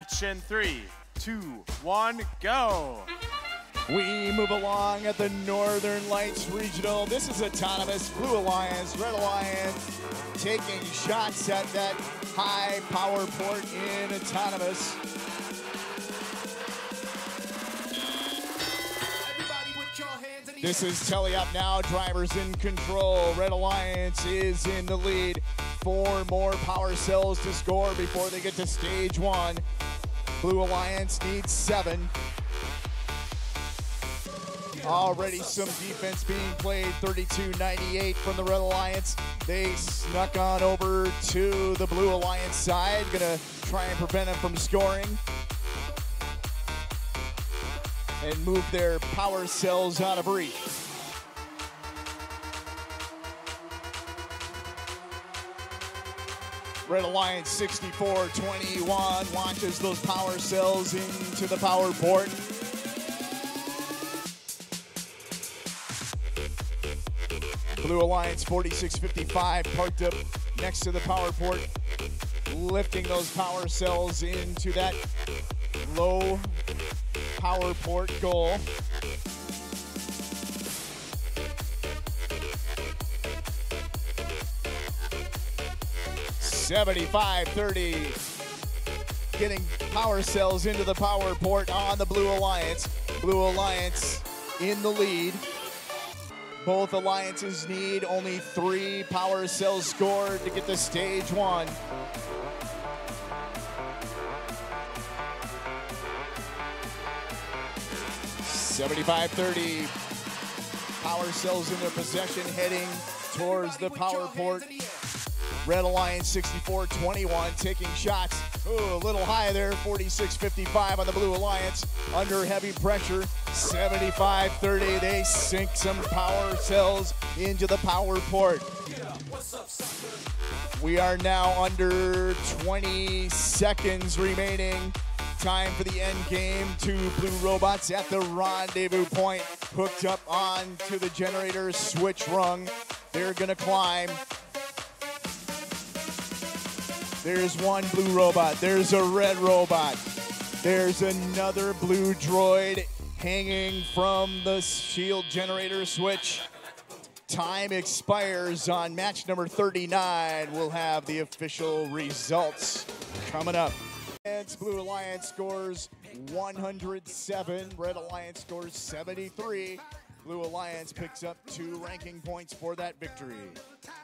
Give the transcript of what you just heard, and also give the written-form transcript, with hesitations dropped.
In 3, 2, 1, go! We move along at the Northern Lights Regional. This is autonomous. Blue Alliance, Red Alliance taking shots at that high power port in autonomous. This is Telly up now, drivers in control. Red Alliance is in the lead. 4 more power cells to score before they get to stage 1. Blue Alliance needs 7. Already some defense being played, 32-98 from the Red Alliance. They snuck on over to the Blue Alliance side, gonna try and prevent them from scoring. And move their power cells out of reach. Red Alliance 64-21 launches those power cells into the power port. Blue Alliance 46-55 parked up next to the power port, lifting those power cells into that low power port goal. (75-30) getting power cells into the power port on the Blue Alliance. Blue Alliance in the lead. Both alliances need only 3 power cells scored to get to stage 1. (75-30) power cells in their possession, heading towards the power port. Red Alliance 64-21 taking shots. Ooh, a little high there, 46-55 on the Blue Alliance. Under heavy pressure, 75-30. They sink some power cells into the power port. We are now under 20 seconds remaining. Time for the end game. 2 Blue Robots at the rendezvous point, hooked up onto the generator switch rung. They're gonna climb. There's 1 blue robot, there's a red robot. There's another blue droid hanging from the shield generator switch. Time expires on match number 39. We'll have the official results coming up. Blue Alliance scores 107, Red Alliance scores 73. Blue Alliance picks up 2 ranking points for that victory.